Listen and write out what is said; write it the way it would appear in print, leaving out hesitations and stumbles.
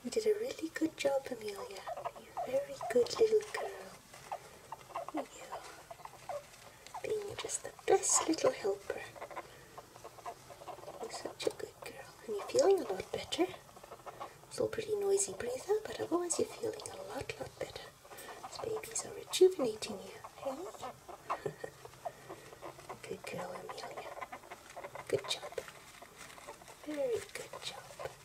You did a really good job, Amelia. You're a very good little girl. You being just the best little helper. You're such a good girl. And you're feeling a lot better. Still pretty noisy breather, but otherwise you're feeling a lot better. These babies are rejuvenating you, hey? Good girl, Amelia. Good job. Very good job.